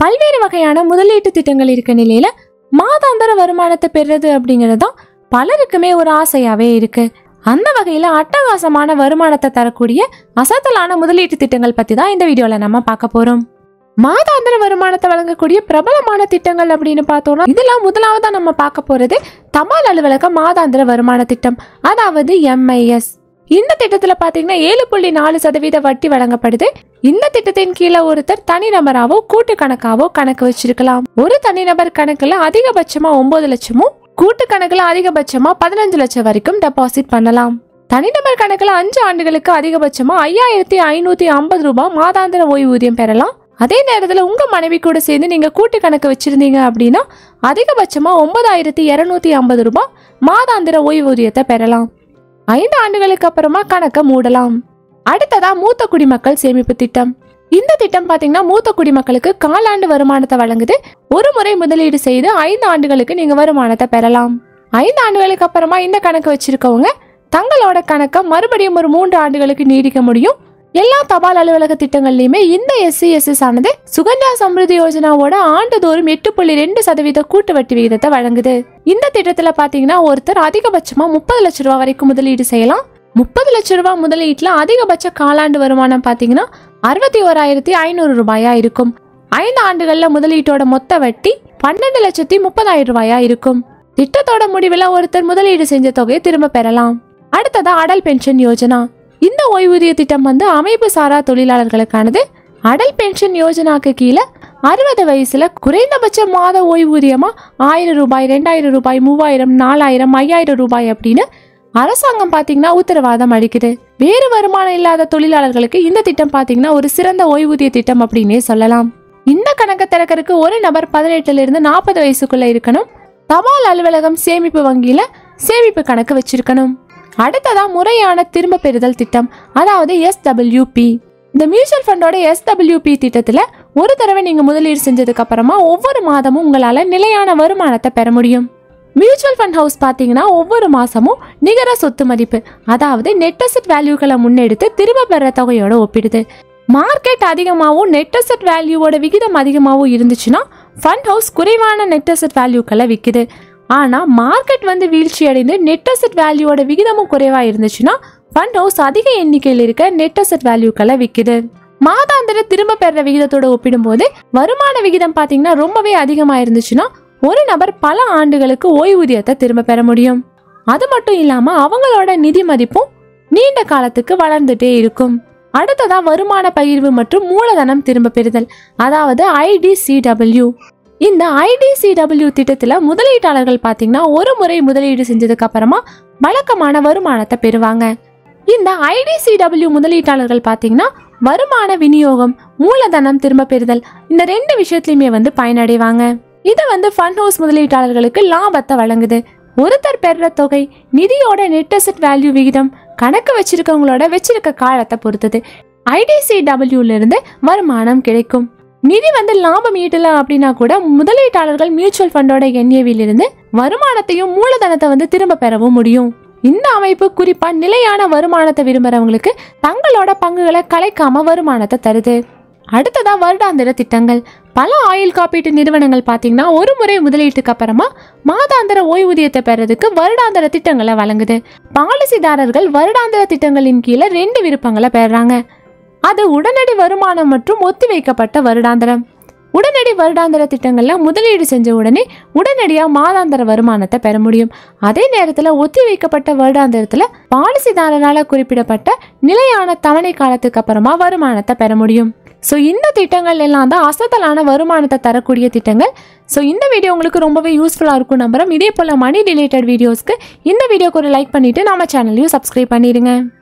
பல்வேறு வகையான முதலீட்டு திட்டங்கள் இருக்க நிலையில மாதாந்திர வருமானத்தை பெறுறது அப்படிங்கறதுதான் பலருக்குமே ஒரு ஆசையாவே இருக்கு. அந்த வகையில அட்டகாசமான வருமானத்தை தரக்கூடிய அசத்தலான முதலீட்டு திட்டங்கள் பத்தி தான் இந்த வீடியோல நம்ம பார்க்க போறோம். மாதாந்திர வருமானத்தை வழங்கக்கூடிய பிரபலமான திட்டங்கள் அப்படின்னு பார்த்தோம்னா இதுல முதலாவதா நம்ம பார்க்க போறது தபால் அலுவலக மாதாந்திர வருமான திட்டம், அதாவது MIS. இந்த திட்டத்துல பாத்தீங்கன்னா 7.4% வட்டி வழங்கப்படுது. இந்த திட்டத்தின் கீழே ஒருத்தர் தனிநபராவோ கூட்டு கணக்காவோ கணக்கு வச்சிருக்கலாம். ஒரு தனிநபர் கணக்குல அதிகபட்சமா 9 லட்சமும் கூட்டு கணக்குல அதிகபட்சமா 15 லட்சம் வரைக்கும் டெபாசிட் பண்ணலாம். தனிநபர் கணக்குல 5 ஆண்டுகளுக்கு அதிகபட்சமா 5550 ரூபாய் மாதாந்திர ஓய்வூதியம் பெறலாம். அதே நேரத்துல உங்க மனைவி கூட சேர்ந்து நீங்க கூட்டு கணக்கு வச்சிருந்தீங்க அப்படின்னா அதிகபட்சமா 9250 ரூபாய் மாதாந்திர ஓய்வூதியத்தை பெறலாம். 5 ஆண்டுகளுக்கு அப்புறமா கணக்க மூடலாம். அடுத்ததா மூத்த குடிமக்கள் சேமிப்பு திட்டம். இந்த திட்டம் பாத்தீங்கன்னா மூத்த குடிமக்களுக்கு காலாண்டு வருமானத்தை வழங்குது. ஒரு முறை முதலீடு செய்து 5 ஆண்டுகளுக்கு நீங்க வருமானத்தை பெறலாம். 5 ஆண்டுகளுக்கு அப்புறமா இந்த கணக்கு வச்சிருக்கவங்க தங்களோட கணக்கை மறுபடியும் ஒரு 3 ஆண்டுகளுக்கு நீடிக்க முடியும். எல்லா தபால் அலுவலக திட்டங்கள்லயுமே இந்த SCSS ஆனது சுகன்யா சம்ருதி யோஜனாவோட ஆண்டுதோறும் 8.2% கூட்டு வட்டி விகிதத்தை வழங்குது. இந்த திட்டத்துல பாத்தீங்கன்னா ஒருத்தர் அதிகபட்சமா 30 லட்சம் ரூபாய் வரைக்கும் முதலீடு செய்யலாம். 30 லட்சம் ரூபாய் முதலீட்டுல அதிகபட்ச காலாண்டு வருமானம் பாத்தீங்கன்னா 61,500 ரூபாயா இருக்கும். 5 ஆண்டுகள்ல முதலீட்டோட மொத்த வட்டி 12,30,000 ரூபாயா இருக்கும். திட்டத்தோட முடிவுல ஒருத்தர் முதலீடு செஞ்ச தொகையை திரும்ப பெறலாம். அடுத்ததா அடல் பென்ஷன் யோஜனா. இந்த ஓய்வூதிய திட்டம் அமைப்பு சாரா தொழிலாளர்களுக்கானது. அடல் பென்ஷன் யோஜனாக்கு கீழே 60 வயசுல குறைந்தபட்ச மாத ஓய்வூதியமா 1000 ரூபாய், 2000 ரூபாய், 3000, 4000, 5000 ரூபாய் அப்படின்னு அரசாங்கம் பாத்தீங்கன்னா உத்தரவாதம் அளிக்குது. வேறு வருமானம் இல்லாத தொழிலாளர்களுக்கு இந்த திட்டம் பாத்தீங்கன்னா ஒரு சிறந்த ஓய்வூதிய திட்டம் அப்படின்னே சொல்லலாம். இந்த கணக்கை திறக்கிறதுக்கு ஒரு நபர் 18 இருந்து 40 வயசுக்குள்ள இருக்கணும். தபால் அலுவலகம் சேமிப்பு வங்கியில சேமிப்பு கணக்கு வச்சிருக்கணும். அடுத்ததா முறையான திரும்ப பெறுதல் திட்டம், அதாவது SWP. இந்த மியூச்சுவல் ஃபண்டோட SWP திட்டத்துல ஒரு தடவை நீங்க முதலீடு செஞ்சதுக்கு அப்புறமா ஒவ்வொரு மாதமும் உங்களால நிலையான வருமானத்தை பெற முடியும். மியூச்சுவல் ஃபண்ட் ஹவுஸ் பாத்தீங்கன்னா ஒவ்வொரு மாசமும் நிகர சொத்து மதிப்பு, அதாவது நெட் அசெட் வேல்யூக்களை முன்னெடுத்து திரும்ப பெற தொகையோட ஒப்பிடுது. மார்க்கெட் அதிகமாகவும் நெட் அசெட் வேல்யூவோட விகிதம் அதிகமாகவும் இருந்துச்சுன்னா ஃபண்ட் ஹவுஸ் குறைவான நெட் அசெட் வேல்யூக்களை விற்குது. ஆனா மார்க்கெட் வீழ்ச்சி அடைந்து நெட் அசெட் வேல்யூவோட விகிதமும் குறைவா இருந்துச்சுன்னா ஃபண்ட் ஹவுஸ் அதிக எண்ணிக்கையில் இருக்க நெட் அசெட் வேல்யூக்களை விற்குது. மாதாந்திர திரும்ப பெற விகிதத்தோட ஒப்பிடும்போது வருமான விகிதம் பாத்தீங்கன்னா ரொம்பவே அதிகமா இருந்துச்சுன்னா ஒரு நபர் பல ஆண்டுகளுக்கு ஓய்வூதியத்தை திரும்ப பெற முடியும். அது மட்டும் இல்லாம அவங்களோட நிதி மதிப்பும் நீண்ட காலத்துக்கு வளர்ந்துட்டே இருக்கும். அடுத்ததா வருமான பகிர்வு மற்றும் மூலதனம் திரும்ப பெறுதல், அதாவது IDCW. இந்த IDCW திட்டத்துல முதலீட்டாளர்கள் பாத்தீங்கன்னா ஒரு முறை முதலீடு செஞ்சதுக்கு அப்புறமா வழக்கமான வருமானத்தை பெறுவாங்க. இந்த IDCW முதலீட்டாளர்கள் பாத்தீங்கன்னா வருமான விநியோகம், மூலதனம் திரும்ப பெறுதல் இந்த 2 விஷயத்திலுமே பயனடைவாங்க. இது ஃபண்ட் ஹவுஸ் முதலீட்டாளர்களுக்கு லாபத்தை வழங்குது. ஒருத்தர் பெற தொகை நிதியோட நெட் அசெட் வேல்யூ விகிதம் கணக்கு வச்சிருக்கவங்களோட வச்சிருக்க காலத்தை பொறுத்தது. IDCWல இருந்து வருமானம் கிடைக்கும். நிதி லாபம் ஈட்டல அப்படின்னா கூட முதலீட்டாளர்கள் மியூச்சுவல் ஃபண்டோட NAVல இருந்து வருமானத்தையும் மூலதனத்தை திரும்ப பெறவும் முடியும். இந்த அமைப்பு குறிப்பா நிலையான வருமானத்தை விரும்புறவங்களுக்கு தங்களோட பங்குகளை கலைக்காம வருமானத்தை தருது. அடுத்ததா வருடாந்திர திட்டங்கள். பல ஆயுள் காப்பீட்டு நிறுவனங்கள் பாத்தீங்கன்னா ஒரு முறை முதலீட்டுக்கு அப்புறமா மாதாந்திர ஓய்வூதியத்தை பெறதுக்கு வருடாந்திர திட்டங்களை வழங்குது. பாலிசிதாரர்கள் வருடாந்திர திட்டங்களின் கீழே 2 விருப்பங்களை பெறாங்க. அது உடனடி வருமானம் மற்றும் ஒத்திவைக்கப்பட்ட வருடாந்திரம். உடனடி வருடாந்திர திட்டங்கள்ல முதலீடு செஞ்ச உடனே உடனடியா மாதாந்திர வருமானத்தை பெற முடியும். அதே நேரத்துல ஒத்திவைக்கப்பட்ட வருடாந்திரத்துல பாலிசிதாரரால குறிப்பிடப்பட்ட நிலையான தவணை காலத்துக்கு அப்புறமா வருமானத்தை பெற முடியும். ஸோ இந்த திட்டங்கள் எல்லாம் தான் அசத்தலான வருமானத்தை தரக்கூடிய திட்டங்கள். ஸோ இந்த வீடியோ உங்களுக்கு ரொம்பவே யூஸ்ஃபுல்லாக இருக்கும் நம்புறோம். இதே போல் மணி ரிலேட்டட் வீடியோஸ்க்கு இந்த வீடியோக்கு ஒரு லைக் பண்ணிட்டு நம்ம சேனலையும் சப்ஸ்கிரைப் பண்ணிடுங்க.